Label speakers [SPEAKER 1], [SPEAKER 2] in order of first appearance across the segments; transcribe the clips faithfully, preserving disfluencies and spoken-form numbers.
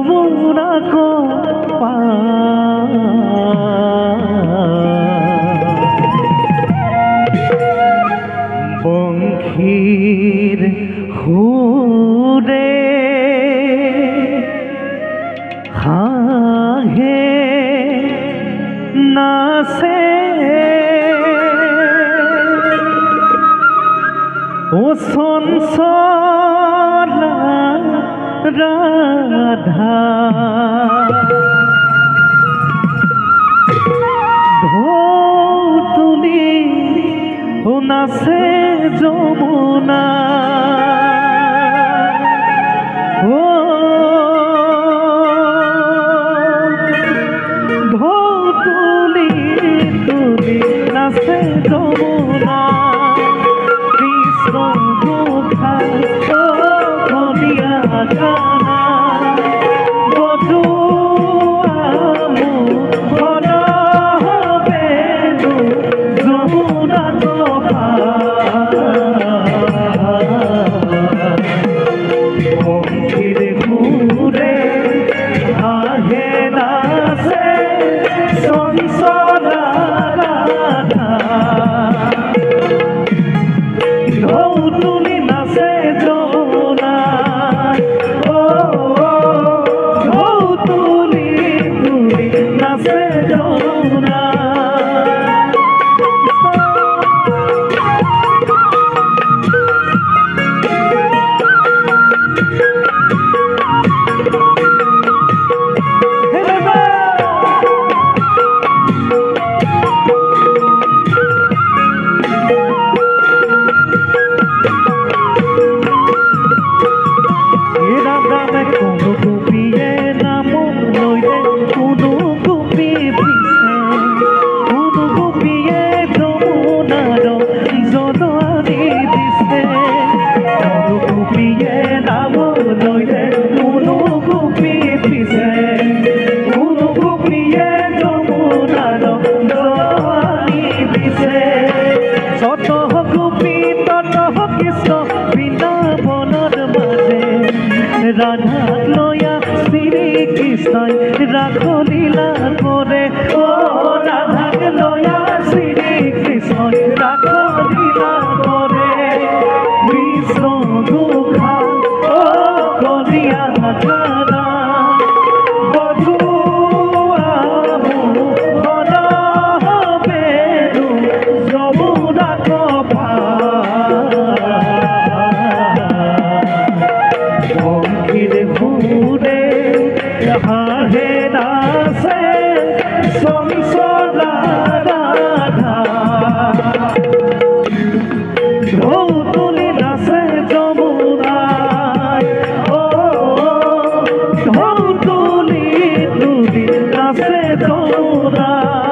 [SPEAKER 1] যমুনা কো বংশীর সুরে হাঁহে নাচে ও চঞ্চলা রাধা ঢৌ তুলি ও নাচে যমুনা ও ঢৌ তুলি তুলি নাচে যমুনা কৃষ্ণ গোখা ও কলিয়া গানা বজুয়া মোহন বেণু যমুনা গোপা বংশীর সুরে হাঁহে নাচে চঞ্চলা রাধা ঢৌ তুলি নাচে যমুনা ও ঢৌ তুলি তুলি নাচে যমুনা রাধা লয়া শ্রী কৃষ্ণ রাখো লীলা করে ও রাধা লয়া শ্রী কৃষ্ণ রাখো লীলা করে কৃষ্ণ গোখা ও কলিয়া গানা বজুয়া মোহন বেণু যমুনা গোপা বংশীর সুরে হাঁহে নাচে চঞ্চলা রাধা ঢৌ তুলি নাচে যমুনায় ও ঢৌ তুলি তুলি নাচে যমুনা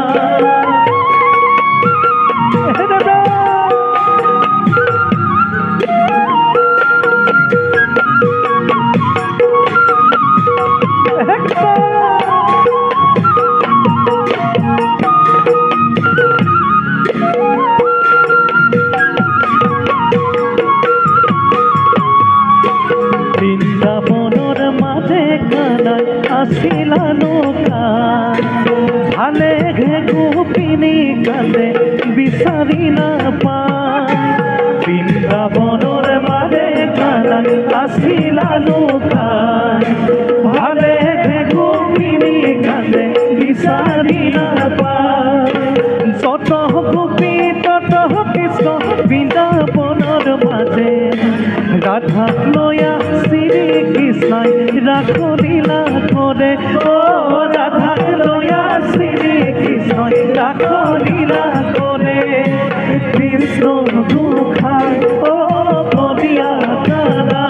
[SPEAKER 1] বৃন্দাবনের মাঝে কানাই আসিলা নৌকা ভালে ঘে গোপিনী কালে বিচারি না পায় বৃন্দাবনের মাঝে কানাই আসিলা নৌকা ভালে ঘে গোপিনী কালে বিচারি না পায় যত গোপী তত কৃষ্ণ বৃন্দাবনের মাঝে রাধা লয়া শ্রী কৃষ্ণ রাখো লীলা করে ও রাধা লয়া শ্রী কৃষ্ণ রাখো লীলা করে কৃষ্ণ গোখা ও কলিয়া গানা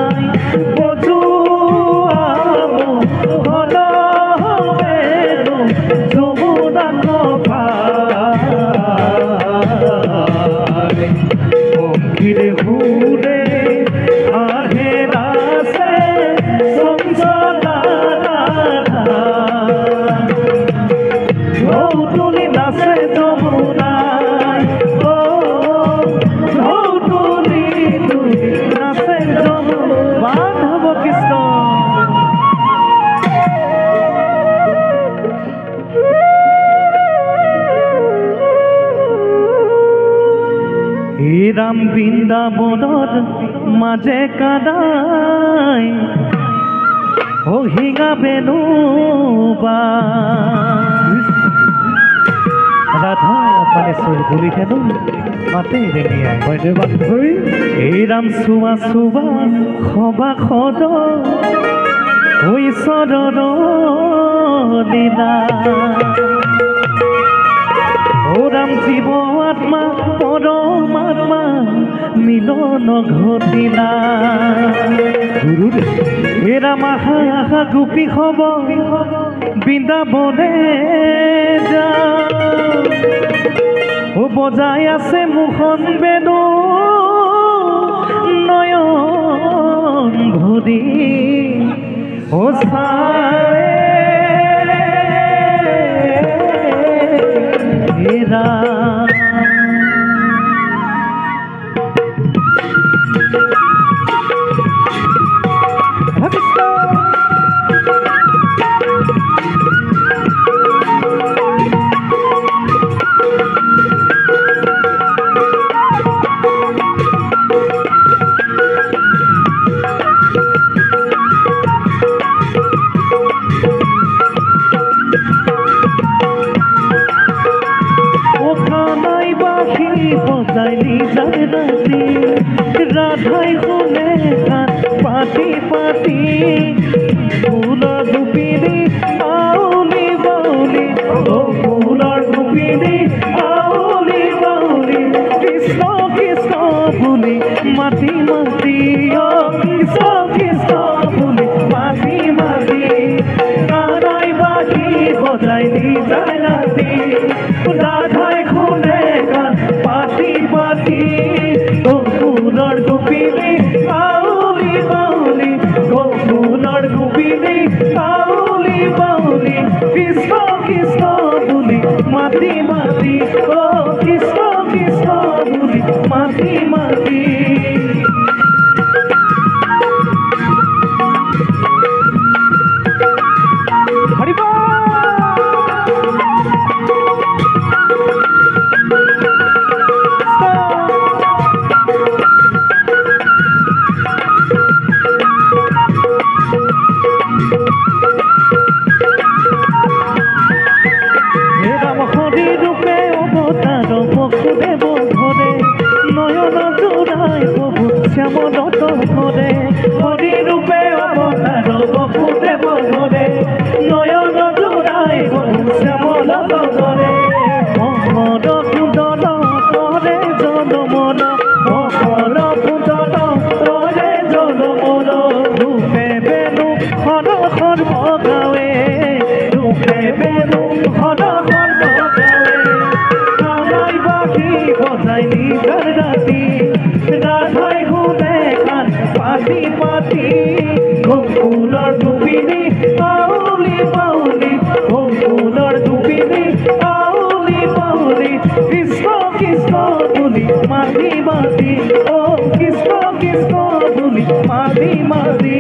[SPEAKER 1] বজুয়া মোহন বেণু যমুনা গোপা বংশীর সুরে হাঁহে নাচে চঞ্চলা রাধা ঢৌ তুলি নাচে যমুনায় ও ঢৌ তুলি এই রাম বৃন্দাবনৰ মাজে কাদাই ও হিঙা বেনুবা রাধা পানেশ্বর বলি কেন মাতে রেঙিয়াই এই রাম চুৱা চুৱা সবা সদ ঈশ্বৰৰ লীলা ও রাম জীৱ আত্মা পৰমাত্মা মিলন ঘটিলা হে রাম আহা আহা গোপী হব বৃন্দাবনে যা ও বজাই আছে মুখন বেদু নয়ন ভৰি ও চাই হেৰা রাধাই শুনে গান পাতি পাতি ফুলৰ গোপিনী আউলি বাউলি ও ফুলৰ গোপিনী আউলি বাউলি কৃষ্ণ কৃষ্ণ বুলি মাতি মাতি ও কৃষ্ণ কৃষ্ণ বুলি মাতি মাতি কানাই বাজি বজাই নি যায় ৰাতি ৰাধাই শুনে গান পাতি পাতি গোকুলৰ গোপিনী আউলি বাউলি গোকুলৰ গোপিনী আউলি বাউলি কৃষ্ণ কৃষ্ণ বুলি মাতি মাতি ও কৃষ্ণ কৃষ্ণ বুলি মাতি মাতি শ্যামলত ধরে হরি রূপে অবতার বপুদেব ধরে নয়ন জোড়াই শ্যামলত ধরে মহর কুদল তরে জনমন মহর কুদল তরে জনমন রূপে বেনু হর হর গাৱে রূপে বেনু হর হর গাৱে কানাই বাকি বজাই নিজাৰ ৰাতি রাধাই শুনে গান পাতি পাতি গোকুলৰ গোপিনী আউলি বাউলি গোকুলৰ গোপিনী আউলি বাউলি কৃষ্ণ কৃষ্ণ বুলি মাতি মাতি ও কৃষ্ণ কৃষ্ণ বুলি মাতি মাতি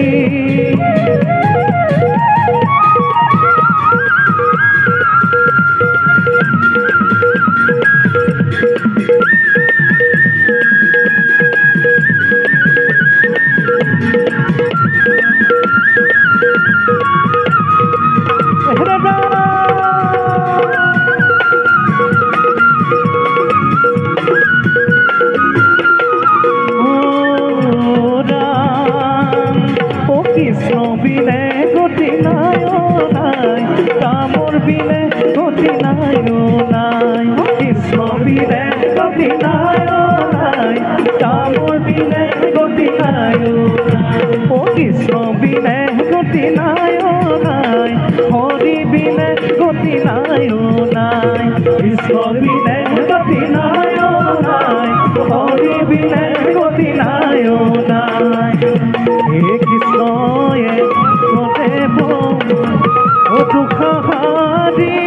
[SPEAKER 1] হরি বিনে গতি নাই নাই কৃষ্ণ বিনে গতি নাই নাই হরি বিনে গতি নাই নাই হে কৃষ্ণ দেব ও দুঃখ হারি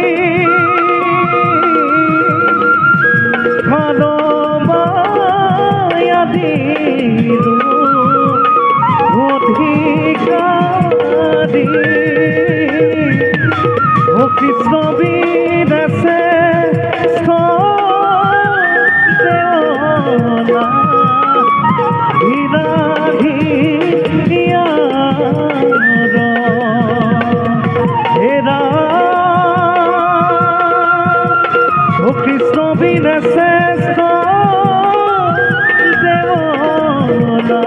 [SPEAKER 1] মানবায়া দিলু অধিকারী ও কৃষ্ণ বিদেশে শ্রেষ্ঠ দেওনা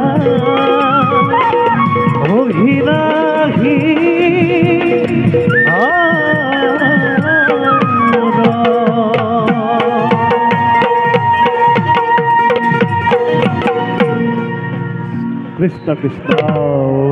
[SPEAKER 1] অঘিনাহি কৃষ্ণ কৃষ্ণ